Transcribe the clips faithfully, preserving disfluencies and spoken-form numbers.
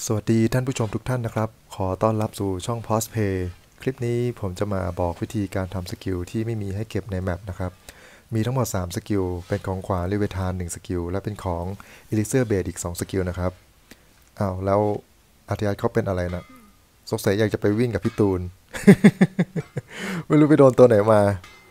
วัสดีท่านผู้ชมทุกท่านนะครับขอต้อนรับสู่ช่อง Postplay คลิปนี้ผมจะมาบอกวิธีการทำสกิลที่ไม่มีให้เก็บในแมปนะครับมีทั้งหมดสามสกิลเป็นของขวานลิเวทานหนึ่งสกิลและเป็นของ Elixir Blade อีกสองสกิลนะครับอ้าวแล้วอาร์ติอาร์เขาเป็นอะไรนะสงสัยอยากจะไปวิ่งกับพี่ตูน ไม่รู้ไปโดนตัวไหนมา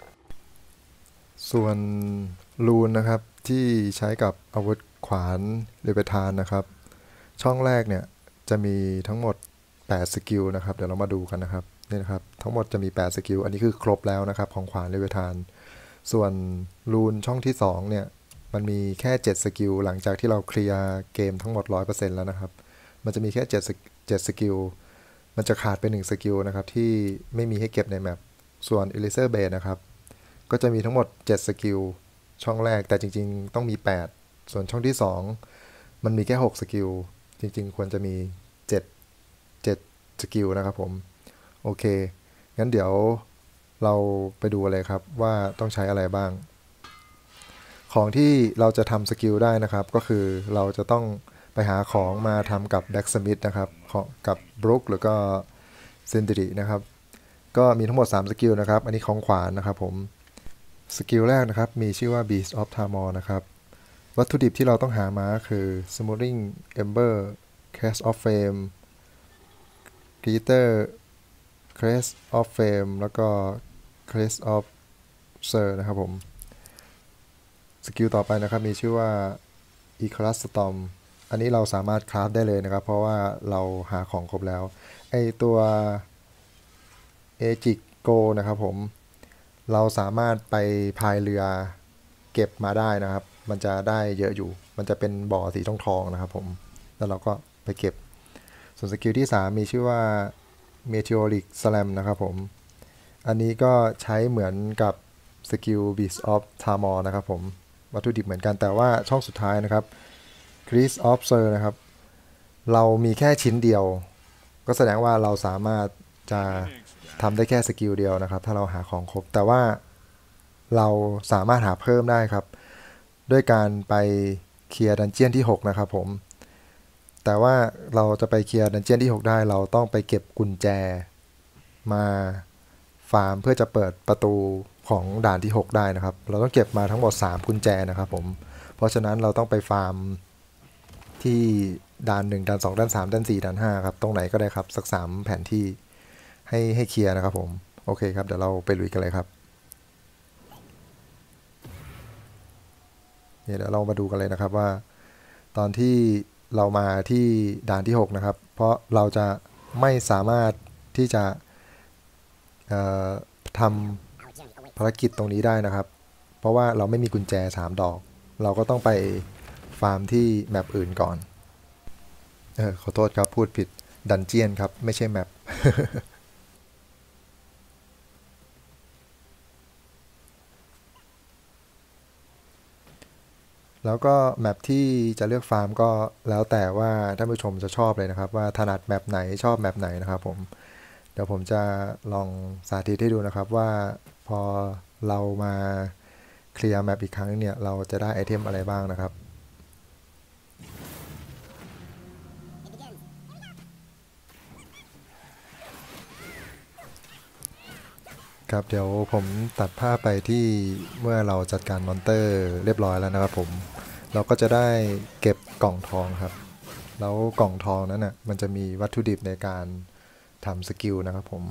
ส่วนรูนนะครับที่ใช้กับอาวุธขวานลิเวทานนะครับช่องแรกเนี่ยจะมีทั้งหมดแปดสกิลนะครับเดี๋ยวเรามาดูกันนะครับนี่นะครับทั้งหมดจะมีแปดสกิลอันนี้คือครบแล้วนะครับของขวานลิเวทานส่วนรูนช่องที่สองเนี่ยมันมีแค่เจ็ดสกิลหลังจากที่เราเคลียร์เกมทั้งหมด ร้อยเปอร์เซ็นต์ แล้วนะครับมันจะมีแค่7 7สกิลมันจะขาดไปหนึ่งสกิลนะครับที่ไม่มีให้เก็บในแมปส่วน Elixir Blade นะครับก็จะมีทั้งหมดเจ็ดสกิลช่องแรกแต่จริงๆต้องมีแปดส่วนช่องที่สองมันมีแค่หกสกิลจริงๆควรจะมีเจ็ด เจ็ดสกิลนะครับผมโอเคงั้นเดี๋ยวเราไปดูเลยครับว่าต้องใช้อะไรบ้างของที่เราจะทำสกิลได้นะครับก็คือเราจะต้องไปหาของมาทำกับแบ็กสมิธนะครับกับบรุกหรือก็เซนดิรินะครับก็มีทั้งหมดสามสกิลนะครับอันนี้ของขวานนะครับผมสกิลแรกนะครับมีชื่อว่า Beast of Tamor นะครับวัตถุดิบที่เราต้องหามาคือ Smoldering Ember Crest of Flame Glitter Crest of Flame แล้วก็ Crest of Sir นะครับผมสกิลต่อไปนะครับมีชื่อว่า Eclipse Storm อันนี้เราสามารถคราฟได้เลยนะครับเพราะว่าเราหาของครบแล้วไอตัว Aegis Go นะครับผมเราสามารถไปพายเรือเก็บมาได้นะครับมันจะได้เยอะอยู่มันจะเป็นบ่อสีทองทองนะครับผมแล้วเราก็ไปเก็บส่วนสกิลที่สามมีชื่อว่า Meteoric Slam นะครับผมอันนี้ก็ใช้เหมือนกับสกิล Beast of Tamor นะครับผมวัตถุดิบเหมือนกันแต่ว่าช่องสุดท้ายนะครับ Crest of Sir นะครับเรามีแค่ชิ้นเดียวก็แสดงว่าเราสามารถจะทำได้แค่สกิลเดียวนะครับถ้าเราหาของครบแต่ว่าเราสามารถหาเพิ่มได้ครับด้วยการไปเคลียร์ดันเจียนที่หกนะครับผมแต่ว่าเราจะไปเคลียร์ดันเจียนที่หกได้เราต้องไปเก็บกุญแจมาฟาร์มเพื่อจะเปิดประตูของด่านที่หกได้นะครับเราต้องเก็บมาทั้งหมดสามกุญแจนะครับผมเพราะฉะนั้นเราต้องไปฟาร์มที่ด่านหนึ่งด่านสองด่านสามด่านสี่ด่านห้าครับตรงไหนก็ได้ครับสักสามแผนที่ให้ให้เคลียร์นะครับผมโอเคครับเดี๋ยวเราไปลุยกันเลยครับเดี๋ยวเรามาดูกันเลยนะครับว่าตอนที่เรามาที่ด่านที่หกนะครับเพราะเราจะไม่สามารถที่จะทำภารกิจตรงนี้ได้นะครับเพราะว่าเราไม่มีกุญแจสามดอกเราก็ต้องไปฟาร์มที่แมปอื่นก่อนเออขอโทษครับพูดผิดดันเจียนครับไม่ใช่แมป แล้วก็แมปที่จะเลือกฟาร์มก็แล้วแต่ว่าท่านผู้ชมจะชอบเลยนะครับว่าถนัดแมปไหนชอบแมปไหนนะครับผมเดี๋ยวผมจะลองสาธิตให้ดูนะครับว่าพอเรามาเคลียร์แมปอีกครั้งเนี่ยเราจะได้ไอเทมอะไรบ้างนะครับครับเดี๋ยวผมตัดภาพไปที่เมื่อเราจัดการมอนเตอร์เรียบร้อยแล้วนะครับผมเราก็จะได้เก็บกล่องทองครับแล้วกล่องทองนั้นน่ะมันจะมีวัตถุดิบในการทำสกิลนะครับผม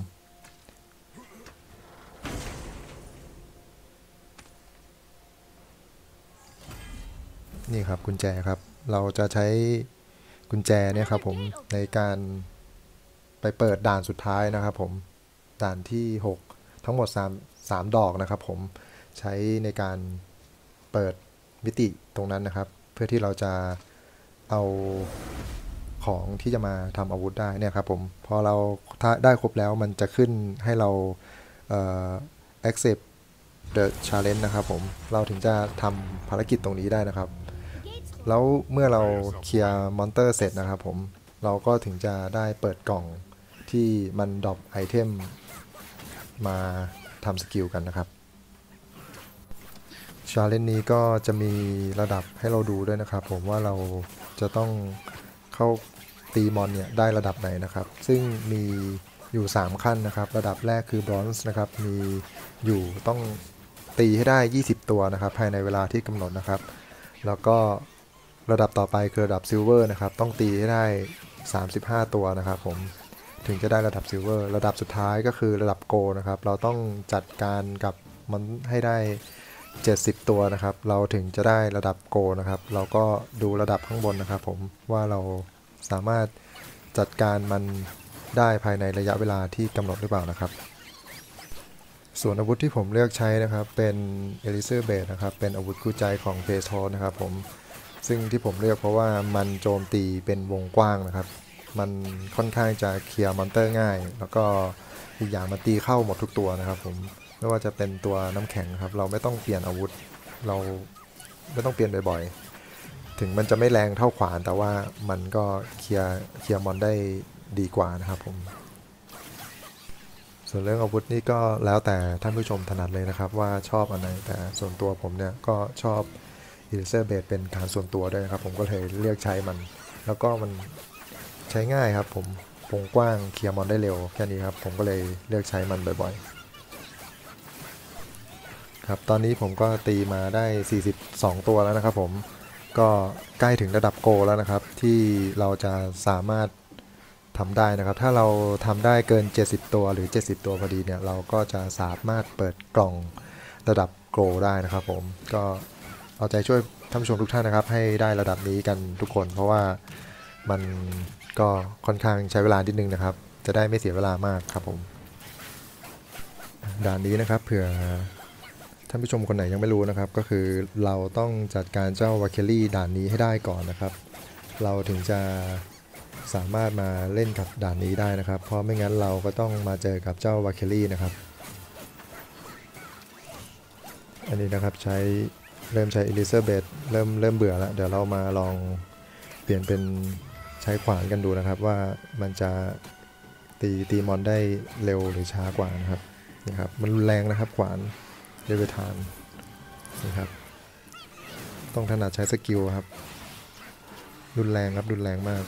นี่ครับกุญแจครับเราจะใช้กุญแจเนี่ยครับผมในการไปเปิดด่านสุดท้ายนะครับผมด่านที่หกทั้งหมด3 3ดอกนะครับผมใช้ในการเปิดมิติตรงนั้นนะครับเพื่อที่เราจะเอาของที่จะมาทำอาวุธได้เนี่ยครับผมพอเราได้ครบแล้วมันจะขึ้นให้เรา accept the challenge นะครับผมเราถึงจะทำภารกิจตรงนี้ได้นะครับแล้วเมื่อเราเคลียร์มอนเตอร์เสร็จนะครับผมเราก็ถึงจะได้เปิดกล่องที่มันดรอปไอเทมมาทำสกิลกันนะครับชาเลนจ์นี้ก็จะมีระดับให้เราดูด้วยนะครับผมว่าเราจะต้องเข้าตีมอนเนี่ยได้ระดับไหนนะครับซึ่งมีอยู่สามขั้นนะครับระดับแรกคือบรอนซ์นะครับมีอยู่ต้องตีให้ได้ยี่สิบตัวนะครับภายในเวลาที่กำหนดนะครับแล้วก็ระดับต่อไปคือระดับซิลเวอร์นะครับต้องตีให้ได้สามสิบห้าตัวนะครับผมถึงจะได้ระดับซิลเวอร์ระดับสุดท้ายก็คือระดับโกนะครับเราต้องจัดการกับมันให้ได้เจ็ดสิบตัวนะครับเราถึงจะได้ระดับโกนะครับเราก็ดูระดับข้างบนนะครับผมว่าเราสามารถจัดการมันได้ภายในระยะเวลาที่กำหนดหรือเปล่านะครับส่วนอาวุธที่ผมเลือกใช้นะครับเป็นเอลิเซอร์เบดนะครับเป็นอาวุธคู่ใจของเพโทสนะครับผมซึ่งที่ผมเลือกเพราะว่ามันโจมตีเป็นวงกว้างนะครับมันค่อนข้างจะเคลียร์มอนเตอร์ง่ายแล้วก็อีกอย่างมันตีเข้าหมดทุกตัวนะครับผมไม่ว่าจะเป็นตัวน้ำแข็งครับเราไม่ต้องเปลี่ยนอาวุธเราไม่ต้องเปลี่ยนบ่อยๆถึงมันจะไม่แรงเท่าขวานแต่ว่ามันก็เคลียร์เคลียร์มอนได้ดีกว่านะครับผมส่วนเรื่องอาวุธนี่ก็แล้วแต่ท่านผู้ชมถนัดเลยนะครับว่าชอบอันไหนแต่ส่วนตัวผมเนี่ยก็ชอบอิเลเซอร์เบดเป็นการส่วนตัวด้วยครับผมก็เลยเลือกใช้มันแล้วก็มันใช้ง่ายครับผมวงกว้างเคลียร์มอนได้เร็วแค่นี้ครับผมก็เลยเลือกใช้มันบ่อยๆครับตอนนี้ผมก็ตีมาได้สี่สิบสองตัวแล้วนะครับผมก็ใกล้ถึงระดับโกแล้วนะครับที่เราจะสามารถทำได้นะครับถ้าเราทำได้เกินเจ็ดสิบตัวหรือเจ็ดสิบตัวพอดีเนี่ยเราก็จะสามารถเปิดกล่องระดับโกลได้นะครับผมก็เอาใจช่วยท่านผู้ชมทุกท่านนะครับให้ได้ระดับนี้กันทุกคนเพราะว่ามันก็ค่อนข้างใช้เวลานิดนึงนะครับจะได้ไม่เสียเวลามากครับผมด่านนี้นะครับเผื่อท่านผู้ชมคนไหนยังไม่รู้นะครับก็คือเราต้องจัดการเจ้าวาเคลลี่ด่านนี้ให้ได้ก่อนนะครับเราถึงจะสามารถมาเล่นกับด่านนี้ได้นะครับเพราะไม่งั้นเราก็ต้องมาเจอกับเจ้าวาเคลลี่นะครับอันนี้นะครับใช้เริ่มใช้อิลิเซอร์เบดเริ่มเริ่มเบื่อแล้วเดี๋ยวเรามาลองเปลี่ยนเป็นใช้ขวานกันดูนะครับว่ามันจะตีตีมอนได้เร็วหรือช้ากว่านะครับนี่ครับมันรุนแรงนะครับขวานเลเวทานนี่ครับต้องถนัดใช้สกิลครับรุนแรงครับรุนแรงมาก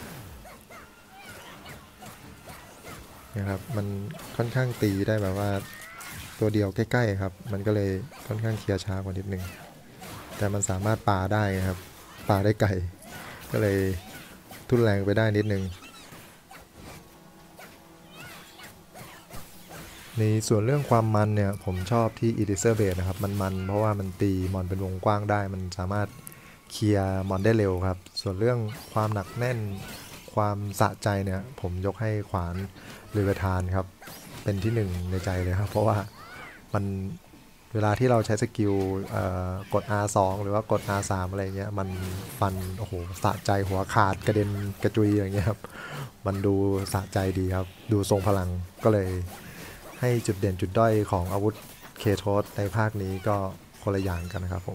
นะครับมันค่อนข้างตีได้แบบว่าตัวเดียวใกล้ๆครับมันก็เลยค่อนข้างเคลียร์ช้ากว่านิดนึงแต่มันสามารถปาได้ครับปาได้ไกลก็เลยทุนแรงไปได้นิดนึงในส่วนเรื่องความมันเนี่ยผมชอบที่ Eraser Blade นะครับมันมันเพราะว่ามันตีมอนเป็นวงกว้างได้มันสามารถเคลียร์มอนได้เร็วครับส่วนเรื่องความหนักแน่นความสะใจเนี่ยผมยกให้ขวานเลเวทานครับเป็นที่หนึ่งในใจเลยครับเพราะว่ามันเวลาที่เราใช้สกิลกด อาร์ สอง หรือว่ากด อาร์ สาม อะไรเงี้ยมันฟันโอ้โหสะใจหัวขาดกระเด็นกระจุยอย่างเงี้ยครับมันดูสะใจดีครับดูทรงพลังก็เลยให้จุดเด่นจุดด้อยของอาวุธเคโทสในภาคนี้ก็คนละอย่างกันนะครับผม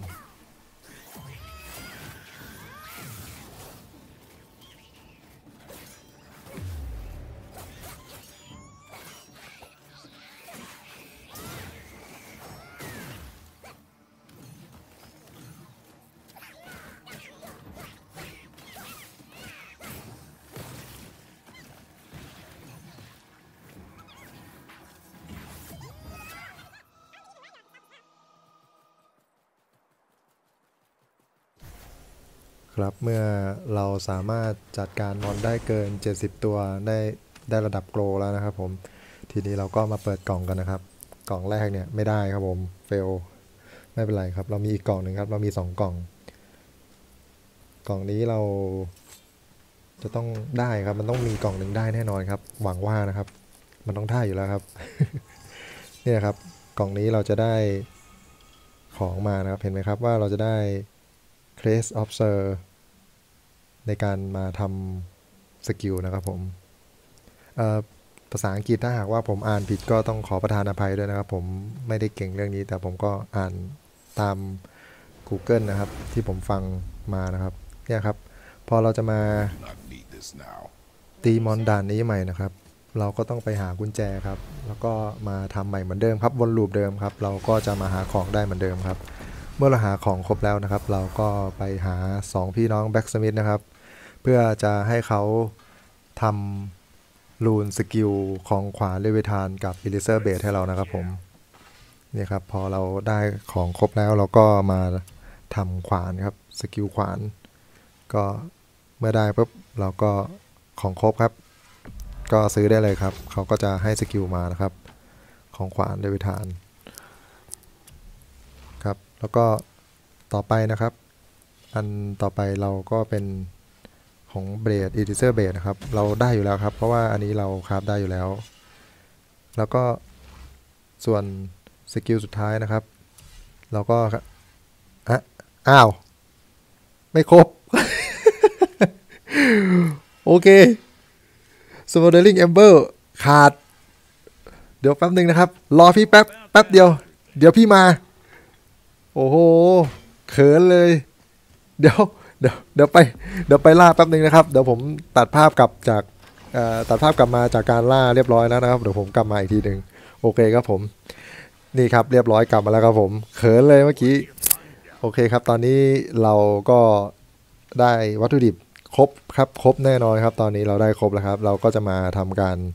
ครับเมื่อเราสามารถจัดการมอนได้เกินเจ็ดสิบตัวได้ได้ระดับโกลแล้วนะครับผมทีนี้เราก็มาเปิดกล่องกันนะครับกล่องแรกเนี่ยไม่ได้ครับผมเฟลไม่เป็นไรครับเรามีอีกกล่องหนึ่งครับเรามีสองกล่องกล่องนี้เราจะต้องได้ครับมันต้องมีกล่องหนึ่งได้แน่นอนครับหวังว่านะครับมันต้องได้อยู่แล้วครับ เนี่ยครับกล่องนี้เราจะได้ของมานะครับเห็นไหมครับว่าเราจะได้ Crest of Sir ในการมาทำสกิลนะครับผมภาษาอังกฤษถ้าหากว่าผมอ่านผิดก็ต้องขอประทานอภัยด้วยนะครับผมไม่ได้เก่งเรื่องนี้แต่ผมก็อ่านตาม Google นะครับที่ผมฟังมานะครับเนี่ยครับพอเราจะมาตีมอนด่านนี้ใหม่นะครับเราก็ต้องไปหากุญแจครับแล้วก็มาทำใหม่เหมือนเดิมครับวนลูปเดิมครับเราก็จะมาหาของได้เหมือนเดิมครับเมื่อเราหาของครบแล้วนะครับเราก็ไปหาสองพี่น้องแบ็กสมิธนะครับเพื่อจะให้เขาทำรูนสกิลของขวานเลเวทานกับอิลิเซอร์เบดให้เรานะครับผมนี่ครับพอเราได้ของครบแล้วเราก็มาทำขวานครับสกิลขวานก็เมื่อได้ปุ๊บเราก็ของครบครับก็ซื้อได้เลยครับเขาก็จะให้สกิลมานะครับของขวานเลเวทานครับแล้วก็ต่อไปนะครับอันต่อไปเราก็เป็นของเบรดอีดิเซอร์เบรดนะครับเราได้อยู่แล้วครับเพราะว่าอันนี้เราคราฟได้อยู่แล้วแล้วก็ส่วนสกิลสุดท้ายนะครับเราก็อะอ้าวไม่ครบ โอเค Smoldering Ember ขาดเดี๋ยวแป๊บนึงนะครับรอพี่แป๊บแป๊บเดียวเดี๋ยวพี่มาโอ้โหเขินเลยเดี๋ยวเดี๋ยวเดี๋ยวไปเดี๋ยวไปล่าแป๊บนึงนะครับเดี๋ยวผมตัดภาพกลับจากตัดภาพกลับมาจากการล่าเรียบร้อยแล้วนะครับเดี๋ยวผมกลับมาอีกทีหนึ่งโอเคครับผมนี่ครับเรียบร้อยกลับมาแล้วครับผมเขินเลยเมื่อกี้โอเคครับตอนนี้เราก็ได้วัตถุดิบครบครับครบแน่นอนครับตอนนี้เราได้ครบแล้วครับเราก็จะมาทำการ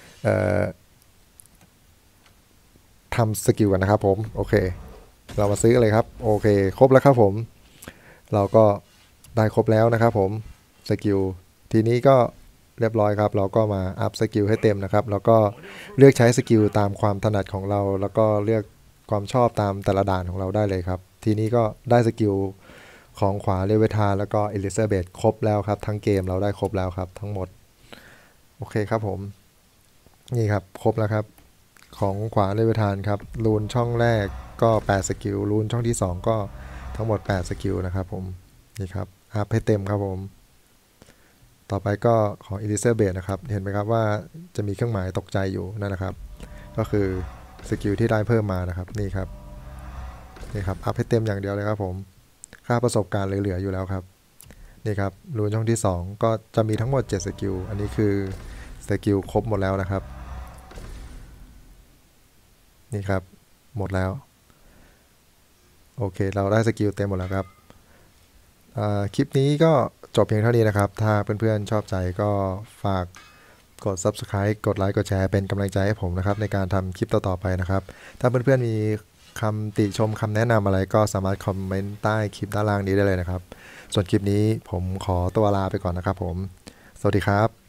ทำสกิลกันนะครับผมโอเคเรามาซื้อเลยครับโอเคครบแล้วครับผมเราก็ได้ครบแล้วนะครับผมสกิลทีนี้ก็เรียบร้อยครับเราก็มาอัพสกิลให้เต็มนะครับแล้วก็เลือกใช้สกิลตามความถนัดของเราแล้วก็เลือกความชอบตามแต่ละด่านของเราได้เลยครับทีนี้ก็ได้สกิลของขวาเลเวทาแล้วก็อิลิเซอร์เบดครบแล้วครับทั้งเกมเราได้ครบแล้วครับทั้งหมดโอเคครับผมนี่ครับครบแล้วครับของขวาเลเวทานครับรูนช่องแรกก็แปดสกิลรูนช่องที่สองก็ทั้งหมดแปดสกิลนะครับผมนี่ครับอัพให้เต็มครับผมต่อไปก็ของ Elizabeth นะครับเห็นไหมครับว่าจะมีเครื่องหมายตกใจอยู่นั่นนะครับก็คือสกิลที่ได้เพิ่มมานะครับนี่ครับนี่ครับอัพให้เต็มอย่างเดียวเลยครับผมค่าประสบการณ์เหลือๆอยู่แล้วครับนี่ครับรูนช่องที่สองก็จะมีทั้งหมดเจ็ดสกิลอันนี้คือสกิลครบหมดแล้วนะครับนี่ครับหมดแล้วโอเคเราได้สกิลเต็มหมดแล้วครับคลิปนี้ก็จบเพียงเท่านี้นะครับถ้าเพื่อนๆชอบใจก็ฝากกด ซับสไครบ์ กดไลค์กดแชร์เป็นกำลังใจให้ผมนะครับในการทำคลิปต่อๆไปนะครับถ้าเพื่อนๆมีคำติชมคำแนะนำอะไรก็สามารถคอมเมนต์ใต้คลิปด้านล่างนี้ได้เลยนะครับส่วนคลิปนี้ผมขอตัวลาไปก่อนนะครับผมสวัสดีครับ